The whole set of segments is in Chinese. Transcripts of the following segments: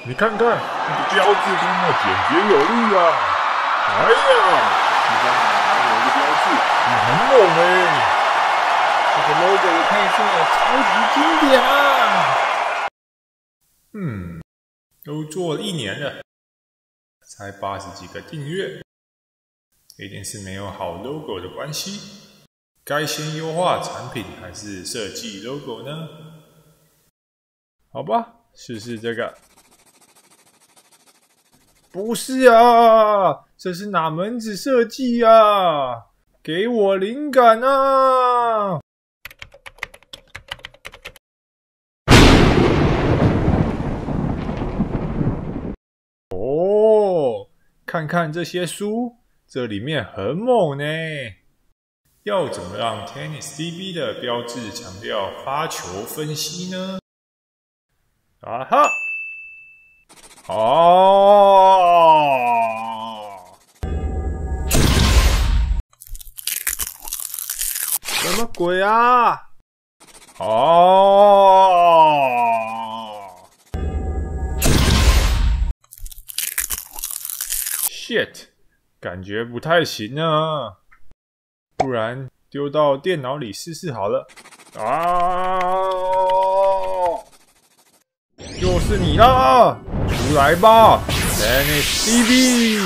你看看那个标志多么简洁有力啊！哎呀，你看还有一个标志，你很猛这个 logo 的配色超级经典啊！ 都做了1年了，才80几个订阅，一定是没有好 logo 的关系。该先优化产品还是设计 logo 呢？好吧，试试这个。不是啊，这是哪门子设计啊？给我灵感啊！哦，看看这些书，这里面很猛呢。要怎么让 TennisDB 的标志强调发球分析呢？啊哈！哦，什么鬼啊？哦 ，shit， 感觉不太行啊。不然丢到电脑里试试好了。啊！就是你啦，出来吧 ，TennisDB！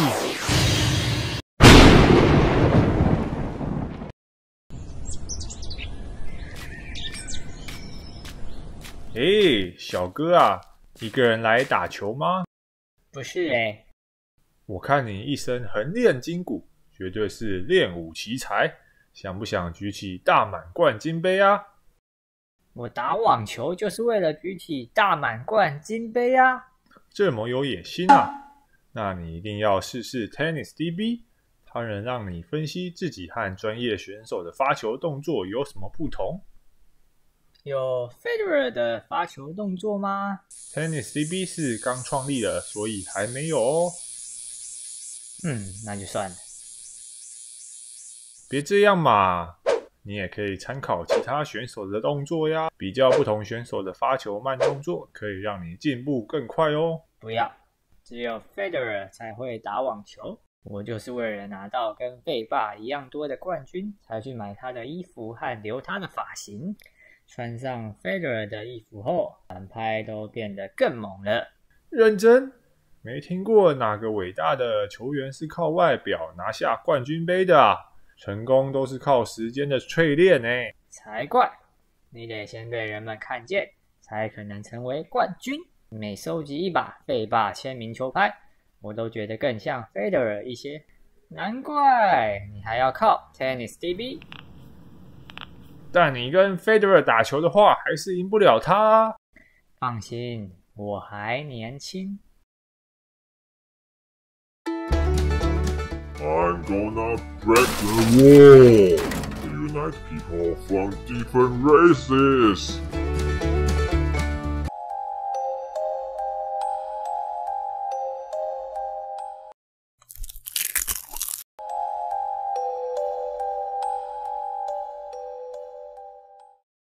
嘿，小哥啊，一个人来打球吗？ 不是欸， 我看你一身横练筋骨，绝对是练武奇才。想不想举起大满贯金杯啊？ 我打网球就是为了举起大满贯金杯啊！ 这么有野心啊！那你一定要试试 TennisDB， 它能让你分析自己和专业选手的发球动作有什么不同。 有 Federer 的发球动作吗？ TennisDB 是刚创立的，所以还没有哦。 那就算了。 别这样嘛，你也可以参考其他选手的动作呀，比较不同选手的发球慢动作，可以让你进步更快哦。 不要，只有 Federer 才会打网球。我就是为了拿到跟费霸一样多的冠军，才去买他的衣服和留他的发型。穿上 Federer 的衣服后，反拍都变得更猛了。 认真？没听过哪个伟大的球员是靠外表拿下冠军杯的啊？成功都是靠时间的淬炼呢。 才怪！你得先被人们看见，才可能成为冠军。每收集一把费霸签名球拍，我都觉得更像 Federer 一些。难怪你还要靠 TennisDB。 但你跟 Federer 打球的话，还是赢不了他啊。 放心，我还年轻。 I'm gonna break the wall to unite people from different races.